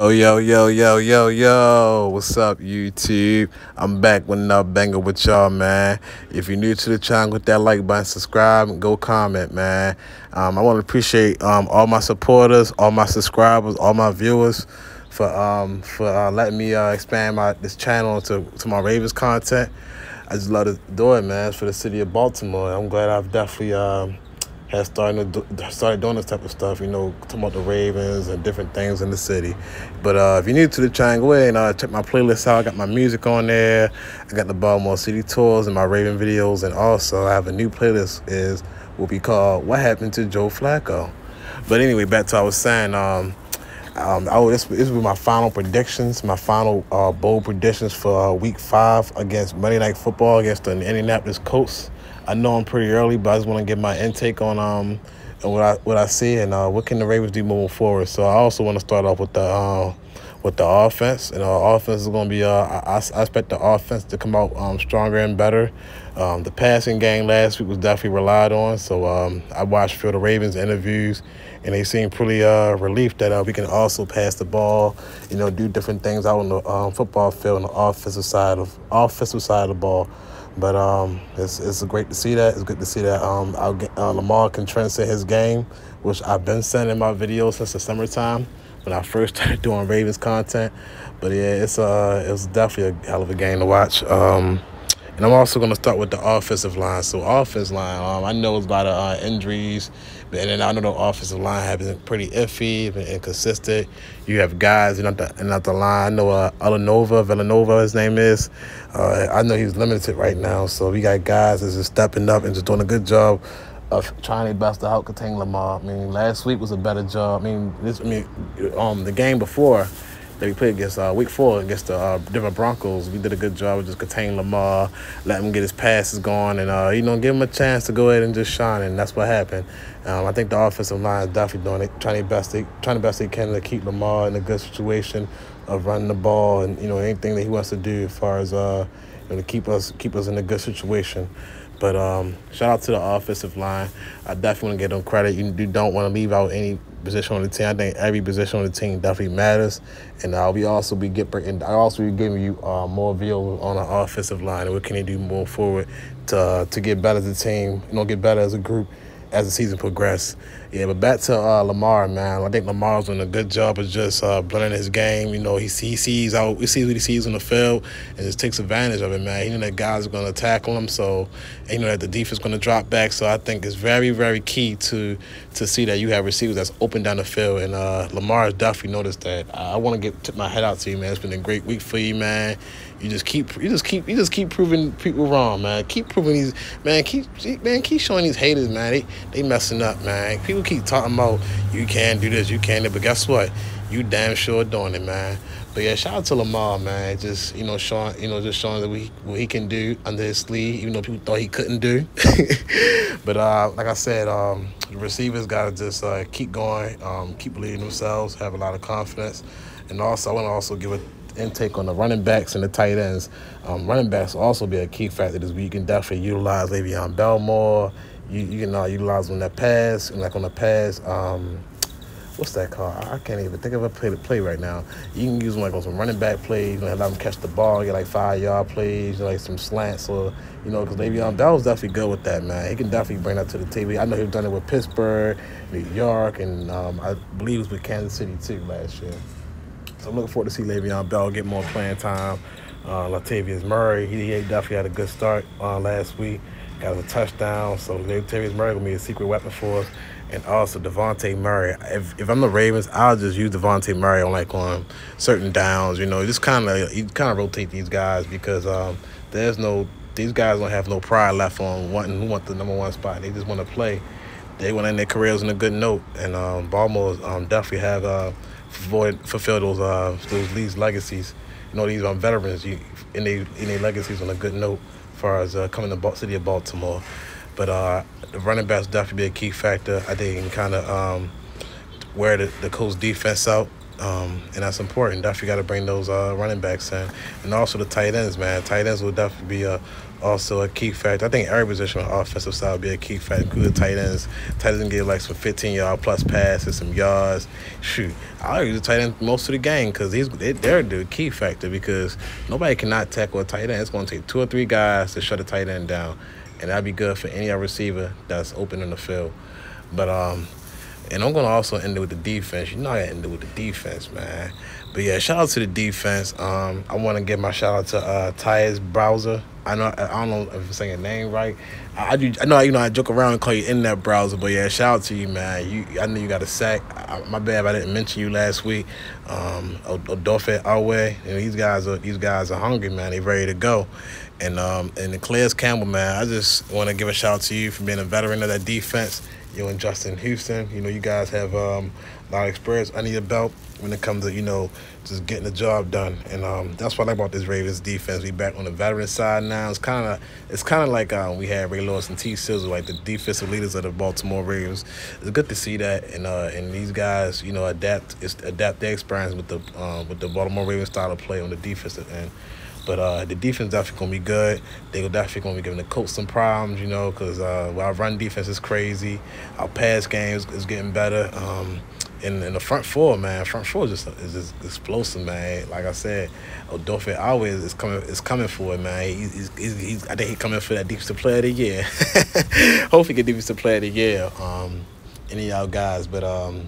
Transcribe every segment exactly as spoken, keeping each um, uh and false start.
Yo, yo, yo, yo, yo, yo. What's up, YouTube? I'm back with another banger with y'all, man. If you're new to the channel, hit that like button, subscribe, and go comment, man. Um, I want to appreciate um, all my supporters, all my subscribers, all my viewers for um, for uh, letting me uh, expand my this channel to, to my Ravens content. I just love to do it, man. It's for the city of Baltimore. I'm glad I've definitely... Um, has started to do, started doing this type of stuff, you know, talking about the Ravens and different things in the city. But uh, if you're new to the channel, go ahead and uh, check my playlist out. I got my music on there. I got the Baltimore City tours and my Raven videos, and also I have a new playlist is will be called "What Happened to Joe Flacco." But anyway, back to what I was saying. Um, um, I, this, this will be my final predictions, my final uh, bold predictions for uh, Week Five against Monday Night Football against the Indianapolis Colts. I know I'm pretty early, but I just want to get my intake on um and what I what I see and uh, what can the Ravens do moving forward. So I also want to start off with the uh, with the offense, and our offense is going to be. Uh, I, I expect the offense to come out um, stronger and better. Um, the passing game last week was definitely relied on, so um, I watched a few of the Ravens interviews, and they seem pretty uh, relieved that uh, we can also pass the ball, you know, do different things out on the um, football field on the offensive side of offensive side of the ball. But um, it's it's great to see that. It's good to see that um, I'll get, uh, Lamar can transcend his game, which I've been saying in my videos since the summertime when I first started doing Ravens content. But yeah, it's uh, it was definitely a hell of a game to watch. Um, and I'm also going to start with the offensive line. So offensive line, um, I know it's about uh, injuries, but and then I know the offensive line has been pretty iffy and inconsistent. You have guys in the, in the line. I know uh, Villanova, Villanova, his name is. Uh, I know he's limited right now. So we got guys that's just stepping up and just doing a good job of trying their best to out contain Lamar. I mean, last week was a better job. I mean, this, I mean, um, the game before that we played against uh, week four against the uh, Denver Broncos, we did a good job of just containing Lamar, letting him get his passes going, and uh, you know, give him a chance to go ahead and just shine. And that's what happened. Um, I think the offensive line is definitely doing it, trying their best, they, trying the best they can to keep Lamar in a good situation of running the ball and you know anything that he wants to do as far as uh, you know, to keep us keep us in a good situation. But um, shout out to the offensive line. I definitely want to give them credit. You, you don't want to leave out any position on the team. I think every position on the team definitely matters. And uh, we also be getting, I also be giving you uh, more videos on the offensive line and what can they do moving forward to uh, to get better as a team, you know, get better as a group as the season progresses. Yeah, but back to uh, Lamar, man. I think Lamar's doing a good job of just uh, blending his game. You know, he, he sees out, he sees what he sees on the field and just takes advantage of it, man. He know that guys are going to tackle him, so he know that the defense is going to drop back. So I think it's very, very key to to see that you have receivers that's open down the field. And uh, Lamar has definitely noticed that. I, I want to get tip my head out to you, man. It's been a great week for you, man. You just keep, you just keep, you just keep proving people wrong, man. Keep proving these, man. Keep, man, keep showing these haters, man. They, they messing up, man. People keep talking about you can't do this, you can't do, but guess what? You damn sure doing it, man. But yeah, shout out to Lamar, man. Just you know, showing, you know, just showing that we what he can do under his sleeve, even though people thought he couldn't do. But uh, like I said, um, the receivers gotta just uh, keep going, um, keep believing themselves, have a lot of confidence, and also I want to also give a intake on the running backs and the tight ends. Um, running backs will also be a key factor this week. You can definitely utilize Le'Veon Bell more. You, you can uh, utilize on that pass, and like on the pass, um, what's that called? I can't even think of a play to play right now. You can use them like on some running back plays, you know, let them catch the ball, get like five yard plays, you know, like some slants, or you know, because Le'Veon Bell's definitely good with that, man. He can definitely bring that to the table. I know he's done it with Pittsburgh, New York, and um, I believe it was with Kansas City too last year. So I'm looking forward to see Le'Veon Bell get more playing time. Uh, Latavius Murray, he, he definitely had a good start uh, last week. Got a touchdown, so Latavius Murray will be a secret weapon for us. And also Devontae Murray. If, if I'm the Ravens, I'll just use Devontae Murray on like on certain downs. You know, just kind of you kind of rotate these guys because um, there's no these guys don't have no pride left on wanting who want the number one spot. They just want to play. They want to end their careers on a good note, and um, Baltimore um, definitely have. Uh, fulfill those uh those these legacies, you know, these um, veterans you, in their in their legacies on a good note as far as uh, coming to the city of Baltimore. But uh, the running backs definitely be a key factor. I think you can kind of um, wear the, the Colts defense out Um, and that's important. Definitely got to bring those uh, running backs in, and also the tight ends, man. Tight ends will definitely be a also a key factor. I think every position on the offensive side will be a key factor, including tight ends. Tight ends can get like some fifteen yard plus passes, some yards. Shoot, I argue the tight end most of the game because these they, they're the key factor because nobody cannot tackle a tight end. It's going to take two or three guys to shut a tight end down, and that'd be good for any other receiver that's open in the field. But um. And I'm going to also end it with the defense. You know I got to end it with the defense, man. But, yeah, shout out to the defense. Um, I want to give my shout out to uh, Tyus Browser. I know I don't know if I'm saying your name right. I, I, do, I know you know I joke around and call you in that browser, but yeah, shout out to you, man. You I know you got a sack. I, my bad if I didn't mention you last week. Um, Odofe Awe, you know, these guys are these guys are hungry, man. They ready to go. And um, and the Calais Campbell, man. I just want to give a shout out to you for being a veteran of that defense. You and Justin Houston, you know, you guys have um, a lot of experience under your belt when it comes to, you know, just getting the job done. And um, that's what I like about this Ravens defense. We back on the veteran side now. It's kind of it's kind of like um, we had Ray Lewis and T. Sizzle, like the defensive leaders of the Baltimore Ravens. It's good to see that, and uh, and these guys, you know, adapt adapt their experience with the uh, with the Baltimore Ravens style of play on the defensive end. But uh, the defense definitely going to be good. They're definitely going to be giving the coach some problems, you know, because uh, our run defense is crazy. Our pass game is, is getting better. Um, and, and the front four, man, front four is just, is just explosive, man. Like I said, Odofe always is coming is coming for it, man. He's, he's, he's, he's, I think he's coming for that defensive player of the year. Hopefully he get defensive player of the year, um, any of y'all guys. But, um,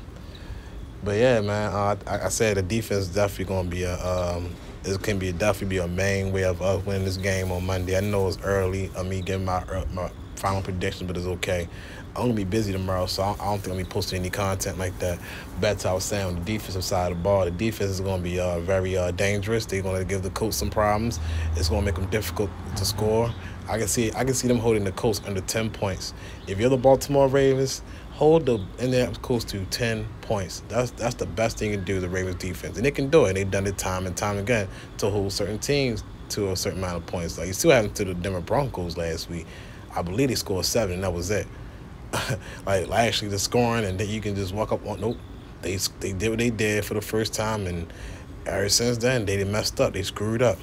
but yeah, man, uh, I, I said the defense is definitely going to be a um, – it can be definitely be a main way of us winning this game on Monday. I know it's early of me giving my my final prediction, but it's okay. I'm going to be busy tomorrow, so I don't think I'm going to be posting any content like that. But as I was saying, on the defensive side of the ball, the defense is going to be uh, very uh, dangerous. They're going to give the coach some problems. It's going to make them difficult to score. I can see I can see them holding the coach under ten points. If you're the Baltimore Ravens, hold the Indianapolis Colts to ten points. That's that's the best thing you can do, the Ravens defense. And they can do it. They've done it time and time again to hold certain teams to a certain amount of points. Like you still happened to the Denver Broncos last week. I believe they scored seven, and that was it. like, like actually the scoring, and then you can just walk up on, nope. They, they did what they did for the first time, and ever since then, they messed up. They screwed up.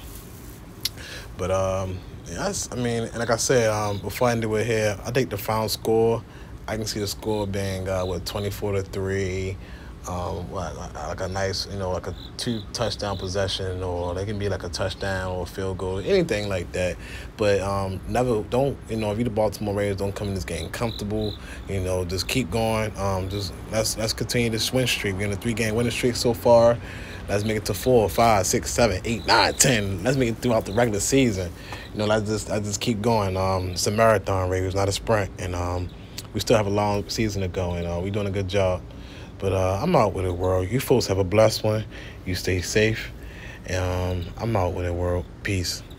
But, um... yes, I mean, and like I said, um, before I end it here, I think the final score, I can see the score being uh, what twenty-four to three, um, what, like a nice, you know, like a two touchdown possession, or they can be like a touchdown or a field goal, anything like that. But um, never, don't, you know, if you're the Baltimore Ravens, don't come in this game comfortable. You know, just keep going. Um, just let's let's continue this win streak. We're in a three-game winning streak so far. Let's make it to four, five, six, seven, eight, nine, ten. Let's make it throughout the regular season. You know, let's just let's just keep going. Um, it's a marathon, Ravens, not a sprint, and um, we still have a long season to go, and uh, we're doing a good job. But uh, I'm out with it, world. You folks have a blessed one. You stay safe. And um, I'm out with it, world. Peace.